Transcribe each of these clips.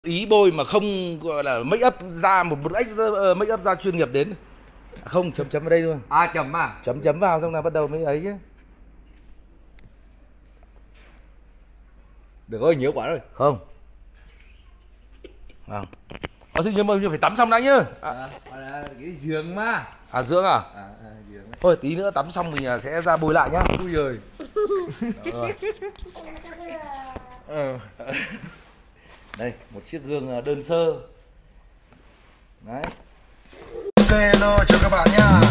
Ý bôi mà không gọi là make up da một make up da chuyên nghiệp đến. Không, chấm chấm vào đây thôi. À chấm à? Chấm chấm vào xong là bắt đầu mới ấy chứ. Đừng ơi, nhiều quá rồi. Không. Không. Nhưng mà phải tắm xong đã nhá. Cái giường mà. À dưỡng à? Giường. Thôi tí nữa tắm xong mình sẽ ra bôi lại nhá. Ui giời. Đây, một chiếc gương đơn sơ. Đấy. Ok, hello chào các bạn nhá.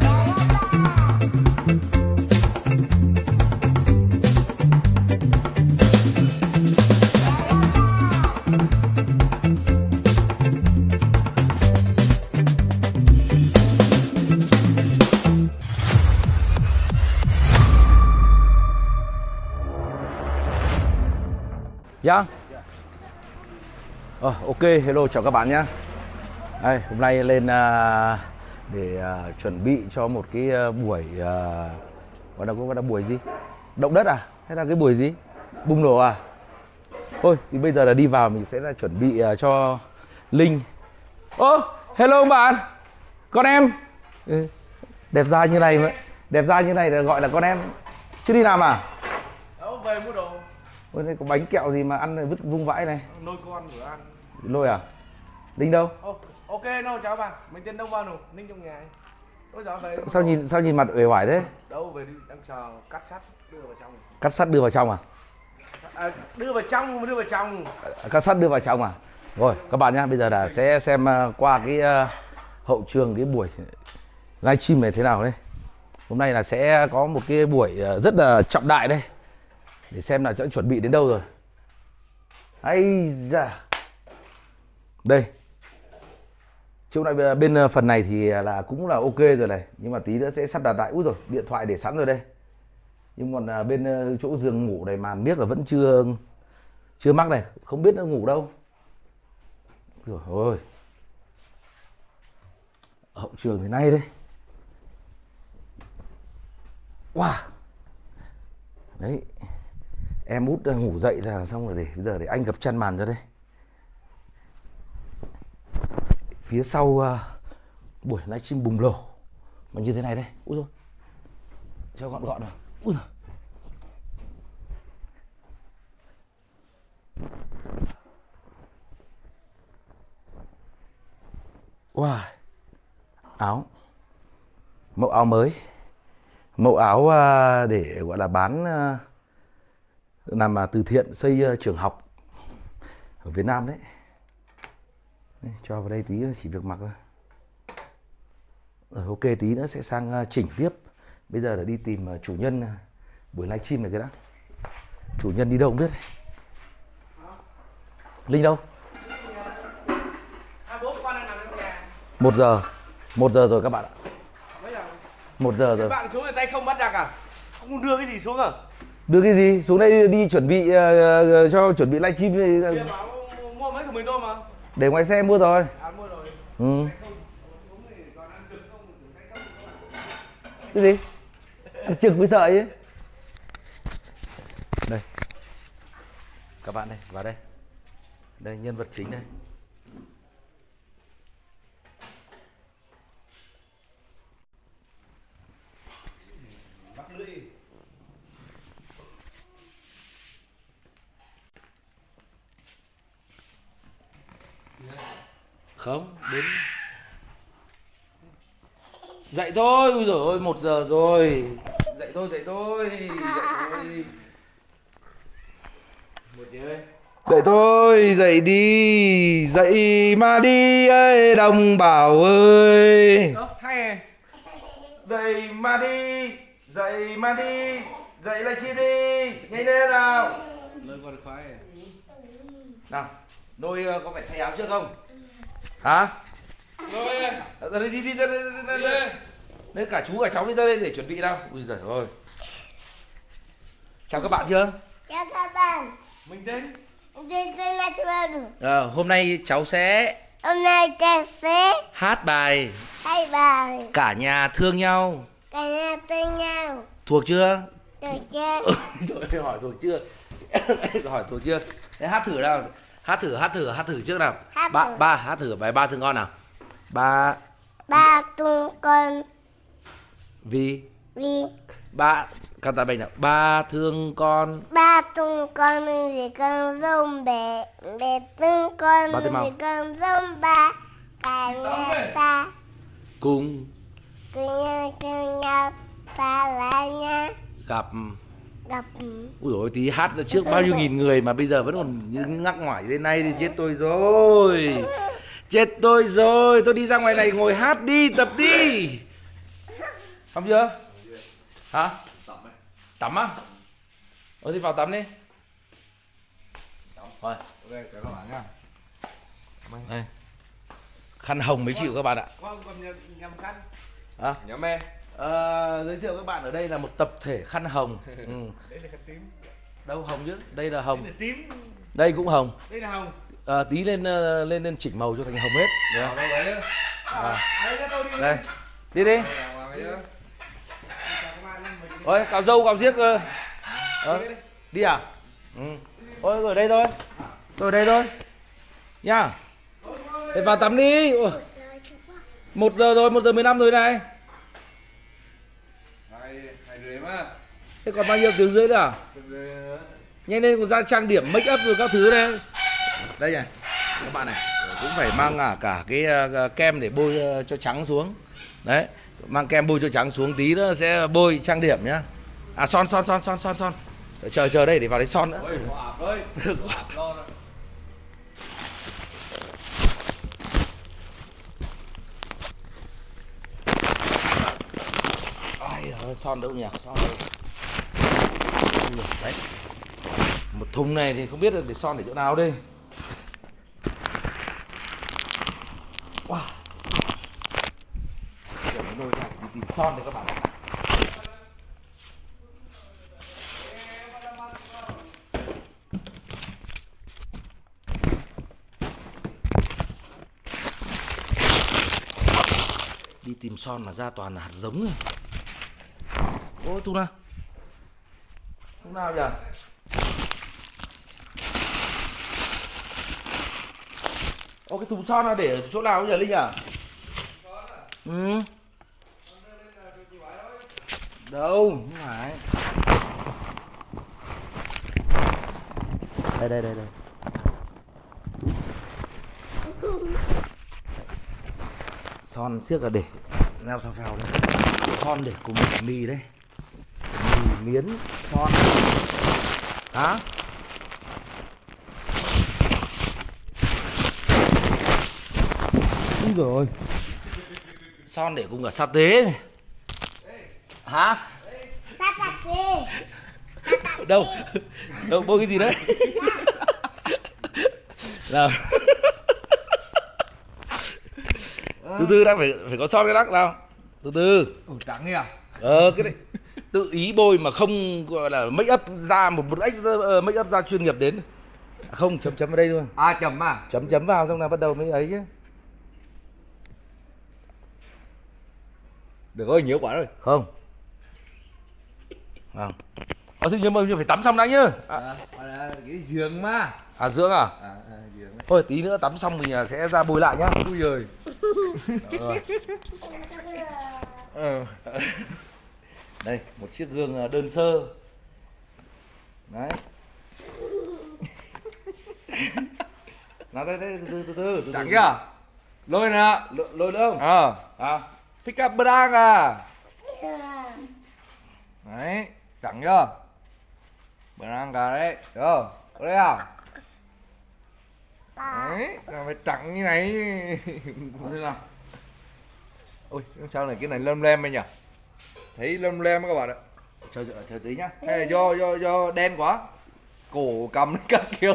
Dạ. Ok, hello chào các bạn nhé. Đây, hôm nay lên để chuẩn bị cho một cái buổi gọi là buổi gì? Động đất à? Hay là cái buổi gì? Bùng nổ à? Thôi, thì bây giờ là đi vào mình sẽ là chuẩn bị cho Linh. Hello ông bạn. Con em. Đẹp da như này mà. Đẹp da như này là gọi là con em. Chứ đi làm à? Đâu, về mua đồ. Ôi, đây có bánh kẹo gì mà ăn này vứt vung vãi này. Nôi con vừa ăn. Lôi à? Linh đâu? Ok, đâu chào bạn. Mình tên Đông Văn rồi, Ninh trong nhà. Tôi giờ về. Sao nhìn mặt uể oải thế? Đâu về đi, đang chờ cắt sắt đưa vào trong. Cắt sắt đưa vào trong à? Đưa vào trong. Cắt sắt đưa vào trong à? Rồi các bạn nhá, bây giờ là sẽ xem qua cái hậu trường cái buổi livestream này thế nào đây. Hôm nay là sẽ có một cái buổi rất là trọng đại đây. Để xem là sẽ chuẩn bị đến đâu rồi. Hay da. Đây. Chỗ này bên phần này thì là cũng là ok rồi này, nhưng mà tí nữa sẽ sắp đặt lại. Úi rồi, điện thoại để sẵn rồi đây. Nhưng còn bên chỗ giường ngủ này màn biết là vẫn chưa mắc này, không biết nó ngủ đâu. Rồi ôi. Hậu trường thế này đây. Wow. Đấy. Em út ngủ dậy là xong rồi, bây giờ để anh gập chăn màn ra đây. Phía sau buổi livestream bùng nổ mà như thế này đây. Úi rồi. Cho gọn gọn vào. Úi rồi. Wow. Áo. Mẫu áo mới. Mẫu áo để gọi là bán làm từ thiện xây trường học ở Việt Nam đấy. Đây, cho vào đây tí chỉ việc mặc thôi. Rồi ok, tí nữa sẽ sang chỉnh tiếp. Bây giờ là đi tìm chủ nhân buổi livestream này cái đã. Chủ nhân đi đâu không biết. Linh đâu? 1 giờ. 1 giờ rồi các bạn ạ. 1 giờ rồi. Bạn xuống này tay không bắt giặc à? Không đưa cái gì xuống à? Đưa cái gì? Xuống đây đi chuẩn bị cho chuẩn bị livestream này. Kia bảo mua mấy của mình thôi mà. Để ngoài xe mua rồi. Mua rồi. Ừ. Cái gì? Ăn trực mới sợ chứ. Đây. Các bạn đây, vào đây. Đây nhân vật chính đây. Không, đến dậy thôi. Ui giời ơi, 1 giờ rồi. Dậy thôi. Dậy thôi. Dậy thôi, dậy đi. Dậy mà đi ơi đồng bào ơi. Hay. Dậy mà đi. Dậy mà đi. Dậy livestream đi. Nhanh lên nào. Lời còn khoái. Nào, Nôi có phải thay áo trước không? Hả? Rồi đi ra đây. Nên cả chú cả cháu đi ra đây để chuẩn bị nào. Ui giời ơi. Chào các bạn chưa? Chào các bạn. Mình tên Hôm nay cháu sẽ Hôm nay ta sẽ hát bài hai bài Cả nhà thương nhau. cả nhà thương nhau. Thuộc chưa? Được chưa? Rồi hỏi thuộc chưa? Hỏi thuộc chưa? Thế hát thử nào. Hát thử trước nào. Hát Ba thử. ba hát thử bài ba thương con nào. Ba Ba tung con vì vì ba canta bene nào. Ba thương con. ba tung con vì con rông bể bể tung con Ba tiếp mau. vì con rông ba cả nhà ta Cùng cứ nhau ta là nha gặp. gặp Ui dồi tí hát trước bao nhiêu nghìn người mà bây giờ vẫn còn như ngắc ngoải thế này thì chết tôi rồi. Chết tôi rồi. Tôi đi ra ngoài này ngồi hát đi, tập đi. Xong chưa? Hả? Tắm á? Thì vào tắm đi. Rồi. Ok chào các bạn nha. Đây. Khăn hồng mới chịu các bạn ạ. Con còn nhầm khăn. Hả? Nhóm em. Giới thiệu các bạn ở đây là một tập thể khăn hồng. Đấy là khăn tím. Đâu hồng chứ? Đây là Đây hồng. là tím. Đây cũng hồng. Đây là hồng. Tí lên chỉnh màu cho thành hồng hết. Được không? Đâu đấy nhá. Đấy cho tôi đi. Đây. Đi đi. Nào vào nhá. Chào các bạn, mình Ôi, cạo râu cạo riếc đi à? Ừ. Ôi, ở đây thôi. Tôi ở đây thôi. Nha. Thế vào tắm đi. Ôi. 1 giờ rồi, 1 giờ 15 rồi này. 2:30 mà. Thế còn bao nhiêu tiếng rưỡi nữa à? Nhanh lên còn ra trang điểm make up rồi các thứ đây. Đây này. Các bạn này, cũng phải mang cả cái kem để bôi cho trắng xuống. Đấy, mang kem bôi cho trắng xuống tí nữa sẽ bôi trang điểm nhá. À son. Chờ đây để vào đấy son nữa. Ôi, họ ạp ơi. Ạp lo rồi. Ai ơi, son đâu nhỉ? Son đâu? Đấy. Một thùng này thì không biết là để son để chỗ nào đây. Wow. Kiểu nó đôi ra đi tìm son đây các bạn ạ. Đi tìm son mà ra toàn là hạt giống này. Ôi thùng nào? Thùng nào nhỉ? Ô cái thùng son là để ở chỗ nào bây giờ Linh à? Ừ. Đâu, không phải. Đây. Son siếc là để leo theo phèo đấy. Son để cùng mì đây. Mì miến son. Hả? Úi rồi. Son để cùng cả sa tế này. Hả? sát thật đi Đâu? Đâu bôi cái gì đấy? Nào. Từ từ đang phải có son cái đắc nào. Từ từ. Ủa trắng nhỉ à? Cái đấy tự ý bôi mà không gọi là make up ra một make up ra chuyên nghiệp đến. Không, chấm vào đây thôi. À chấm à? Chấm vào xong là bắt đầu mới ấy chứ. Được ơi, nhiều quá rồi. Không. Không. Thế nhưng mà phải tắm xong đã nhá. Cái giường mà. À dưỡng à? Giường. Thôi tí nữa tắm xong mình sẽ ra bôi lại nhá. Ui giời. Rồi. Đây, một chiếc gương đơn sơ. Đấy. Nào đây, từ từ. Trắng kìa. Lôi nè. Lôi nữa không? À. Pick up brang à. Đấy, trắng chưa? Brang cả đấy. Được không? Có đây à? Đấy, là phải trắng như này. Thế nào? Ôi, sao này cái này lem lem ấy nhỉ? Thấy lem lem các bạn ạ. Chờ tí nhá. Hay là do đen quá. Cổ cầm các kiểu.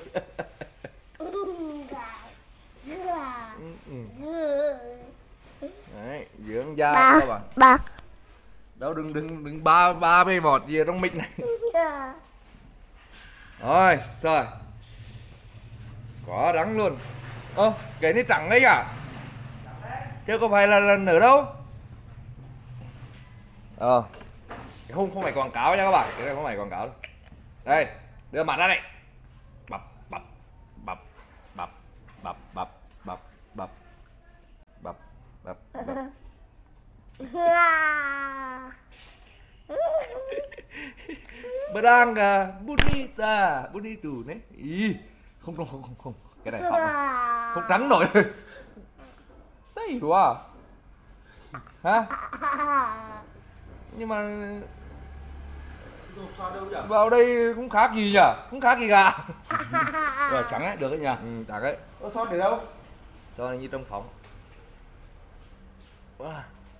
Đấy, dưỡng da các bạn. ba Đâu đừng ba mê vọt gì ở trong mic này. Rồi, rồi. Quá đắng luôn. Ơ, cái này trắng đấy à? Chứ có phải là nở đâu. Không phải quảng cáo nha các bạn. Cái này không phải quảng cáo đâu. Đây, đưa mặt ra đây. Bập. bập bập bập bập bập bập bập. Berangga bonita bonito đấy. Ý, không, cái này không trắng nổi. Đấy quá. Hả? Nhưng mà vào đây không khác gì nhỉ? Không khác gì cả. Rồi trắng đấy, được đấy nhỉ? Trắng đấy. Có son để đâu? Son này như trong phòng. Wow.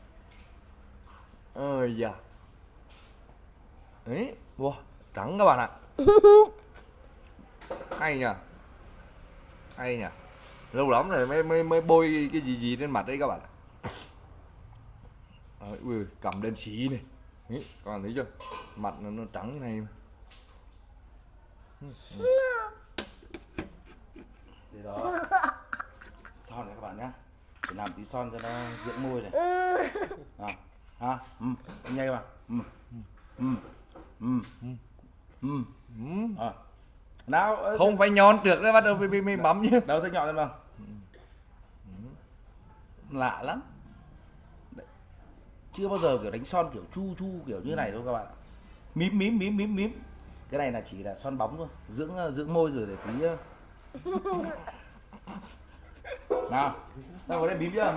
Ôi da. Đấy, wow, trắng các bạn ạ. Hay nhỉ? Hay nhỉ? Lâu lắm rồi mới bôi cái gì trên mặt đấy các bạn ạ. Ui, cầm đen xí này. Đấy, các bạn thấy chưa? Mặt nó trắng như này mà. Để đó. Son này các bạn nhá. Để làm tí son cho nó dưỡng môi này. Ha, nhanh vào. Nào, Không phải nhón trước đấy, bắt đầu mới bấm chứ. đâu sẽ nhọn lên vào. Lạ lắm. Đấy. Chưa bao giờ kiểu đánh son kiểu chu kiểu như này đâu các bạn ạ. Mím. Cái này là chỉ là son bóng thôi, dưỡng môi rồi để tí. Nào, đâu có đây mím chưa?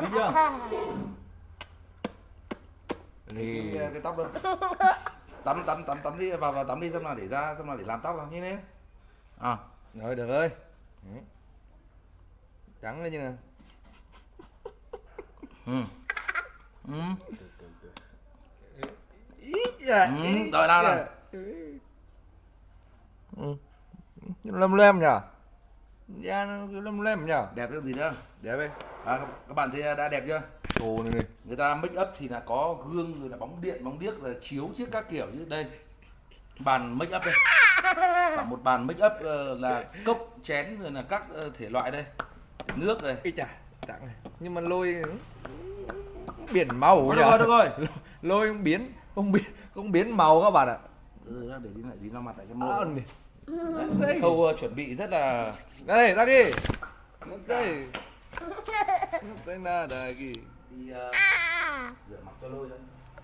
Thì Cái tóc đâu? Tắm đi, vào tắm đi, xong là để ra, xong là để làm tóc làm như thế. rồi được ơi. Trắng lên như nào. Rồi nào nào. Lem nhỉ? Da nó lem nhỉ? Đẹp cái gì nữa? Đẹp ấy. Các bạn thấy đã đẹp chưa? Đồ này này. Người ta make up thì là có gương rồi là bóng điện, bóng điếc, là chiếu chiếc các kiểu như đây. Bàn make up đây. Cả một bàn make up là cốc, chén rồi là các thể loại đây. Nước đây. Ý chà, trắng này. Nhưng mà lôi biển màu nhỉ? Được rồi. Lôi không biến màu các bạn ạ. Để đi lau mặt lại cho môi. Đây. Khâu chuẩn bị rất là. Đây, ra đi. Đây. Đây là đời gì? Đi rửa mặt cho lôi đấy.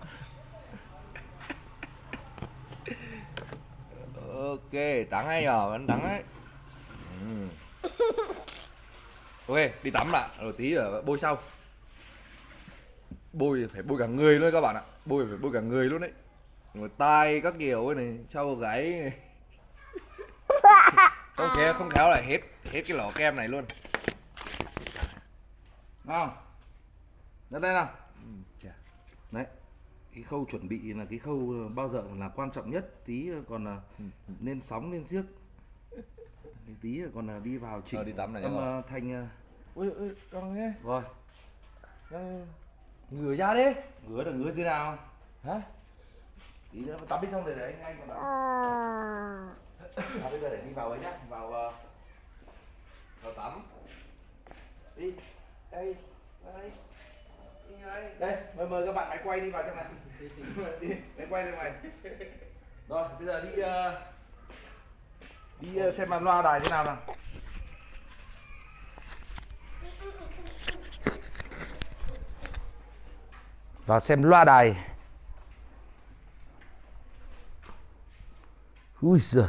Ok, trắng hay nhờ, vẫn trắng ấy. Ok, đi tắm lại, rồi tí ở bôi sau. Bôi phải bôi cả người luôn các bạn ạ. Bôi phải bôi cả người luôn đấy. Rồi tai các kiểu ấy này, sau gáy này. Không khéo lại hết cái lọ kem này luôn. Nào. Đến đây nào. Đấy. Cái khâu chuẩn bị là cái khâu bao giờ là quan trọng nhất, tí còn là nên sóng lên xiếc. Tí còn là đi vào chỉnh đi tắm này âm thanh. Ui, con nghe. Rồi. Ngửa ra đi. Ngứa thế nào? Hả? Tí nữa tắm đi xong rồi đấy anh còn tắm. Bây giờ để đi vào ấy nhá, vào tắm. Đi. Đây. Đây, mời các bạn máy quay đi vào trong này. Đi, máy quay lên ngoài. Rồi, bây giờ đi xem màn loa đài thế nào nào. Vào xem loa đài. Ui giời.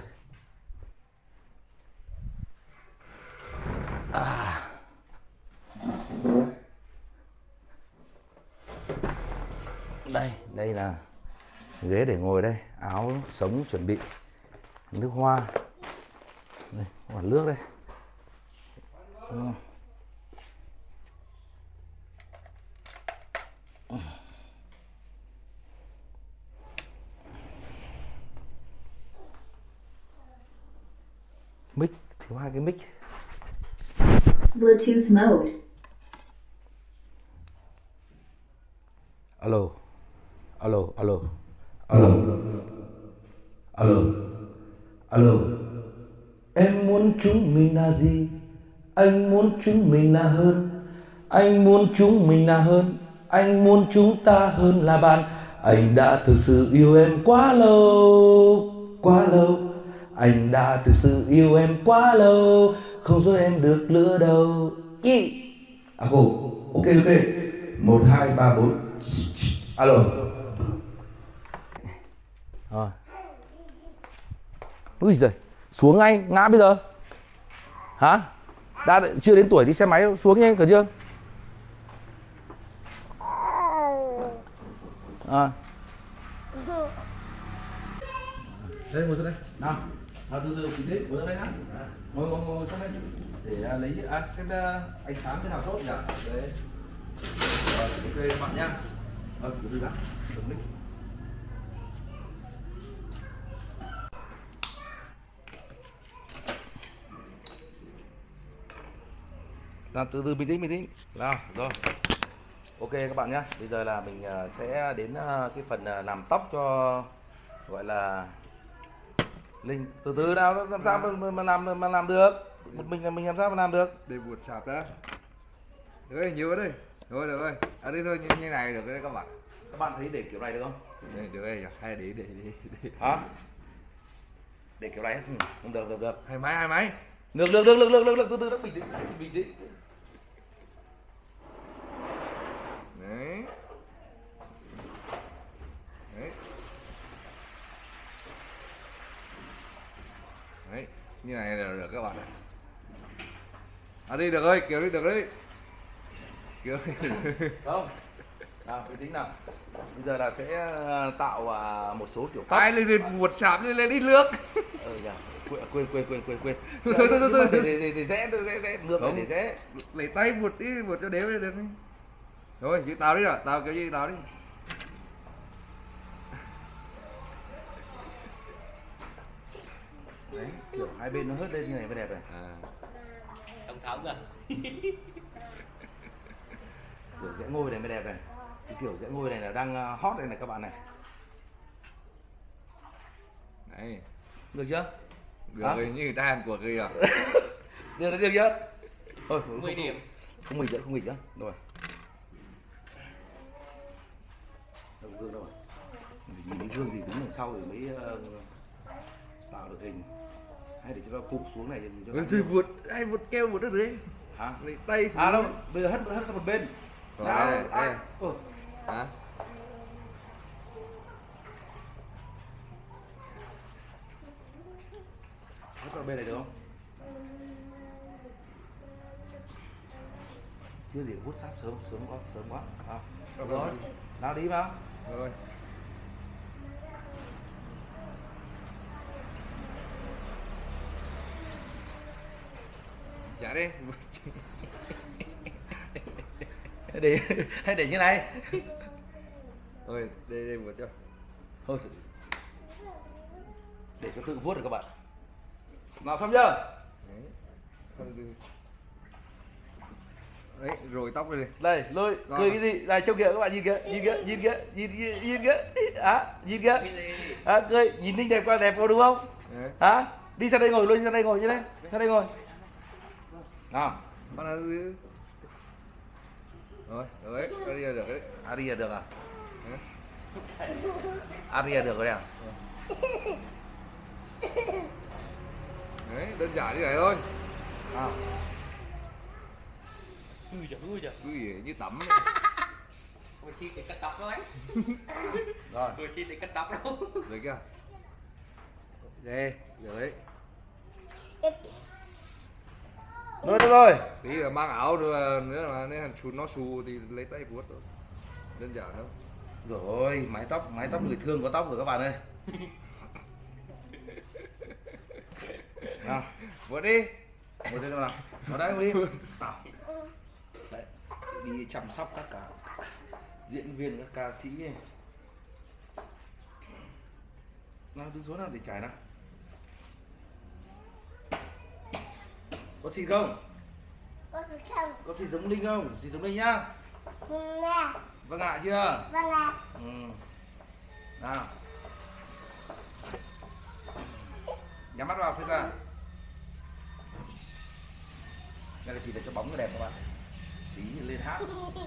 Đây là ghế để ngồi đây, áo sống chuẩn bị, nước hoa, đây, quả nước đây. Mic, thiếu hai cái mic. Bluetooth mode. Alo. Em muốn chúng mình là gì? Anh muốn chúng mình là hơn. Anh muốn chúng mình là hơn. Anh muốn chúng ta hơn là bạn. Anh đã thực sự yêu em quá lâu. Anh đã thực sự yêu em quá lâu. không giúp em được lửa đâu. Y à cô, ok ok, 1 2 3 4. Alo. Rồi. Úi giời, xuống ngay, ngã bây giờ. Hả? Đã chưa đến tuổi đi xe máy đâu, xuống nhanh cả chưa? À. Đây ngồi xuống đây. Nào. Nào từ từ đến ngồi xuống đây nhá. Ngồi xuống đây để lấy xem ánh sáng thế nào tốt nhỉ? Đấy. Rồi, ok các bạn nhá. Từ từ đã. Đứng đi. Nào, từ từ bình tĩnh. Nào, rồi. Ok các bạn nhé. Bây giờ là mình sẽ đến cái phần làm tóc cho gọi là Linh. Từ từ nào, làm sao mà làm được? Một mình làm sao mà làm được? Để buột sạp đó. Được rồi, nhiều vào đây. Rồi được rồi. À đây thôi, như này được đấy các bạn. Các bạn thấy để kiểu này được không? Đây, được đây, hay để. Hả? Để kiểu này không được. Hai máy. Được, từ từ bình tĩnh. Đấy. Đấy, như này là được các bạn. À đi được rồi, kiểu đi được đấy. Kiểu Không. Nào, bình tĩnh nào. Bây giờ là sẽ tạo một số kiểu tóc. ai lên một sạp lên đi nước. Dạ. Quên. Thôi. Để rẽ nước này để rẽ. Lấy tay vuột cho đéo đi được. Thôi, chứ tao đi rồi, tao kiểu gì tao đi. Đấy, kiểu hai bên nó hớt lên như này mới đẹp này. Tổng thống à. Kiểu rẽ ngôi này mới đẹp này. Cái kiểu rẽ ngôi này là đang hot đây này các bạn này. Đấy. Được chưa? Được rồi, như người ta Hàn Quốc kìa. Được chưa? Thôi, 10 điểm. Không nghịch nữa. Rồi. Đâu gương đâu rồi. Nhìn cái gương thì đứng đằng sau thì mới tạo được hình. Hay để cho nó cụp xuống này thì cho Thì vuột, ai vuột keo vuột ở dưới. hả? Lấy tay À đâu, bây giờ hất ra một bên. Rồi, Nào, đây. Hả? hất ra bên này được không? Chưa gì hút sáp sớm quá. À, rồi, nào đi vào. Rồi. Trả đi. Hay để như này. Rồi, đây vuột cho. Thôi, để cho tự vuốt được các bạn. Nào xong chưa? Đấy, rồi tóc đây đi. Đây, lôi, cười cái gì? Này trông kìa các bạn nhìn kìa. Nhìn kìa. Cười, nhìn Ninh đẹp quá đúng không? Đấy. Đi sang đây ngồi, lôi sang đây ngồi chứ đấy. Sang đây ngồi. Nào, Bắt nó giữ. Rồi, đấy, Aria được đấy. Aria được à? Aria được rồi à? Đấy, đơn giản như này thôi. Ui giời. Cứ như tắm. Tôi xin để cắt tóc đó anh. Rồi. Tôi xin để cắt tóc đâu. Rồi kìa. Đây, được đấy. Được rồi. Tí là mang áo nữa mà nếu nó xù thì lấy tay vuốt thôi. Đơn giản thôi. Rồi, mái tóc người thương có tóc rồi các bạn ơi. Nào, Vuốt đi. ngồi đây nào. Vào đây ngồi đi. Nào. Đấy, đi chăm sóc các cả diễn viên, các ca sĩ ấy. Nào, đứng xuống nào để trải nào. Có xịt không? Có sự không? Có xịt giống Linh không? Xịt giống Linh nhá. Nè. Vâng ạ chưa? Vâng ạ. Nào. Nhắm mắt vào phía ra. Đây là chỉ để cho bóng nó đẹp các bạn. Tí lên hát.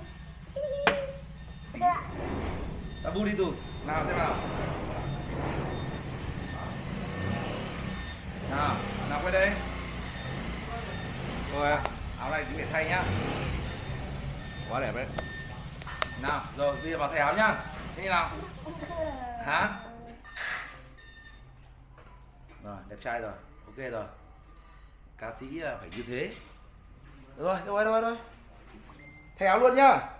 Ta bu đi tù. Nào thế nào. Nào quay đây. Rồi áo này thì để thay nhá. Quá đẹp đấy. Nào, rồi bây giờ vào thay áo nhá. Thế như nào? Hả? Rồi, đẹp trai rồi. Ok rồi. Ca sĩ phải như thế. Rồi. Thay áo luôn nhá.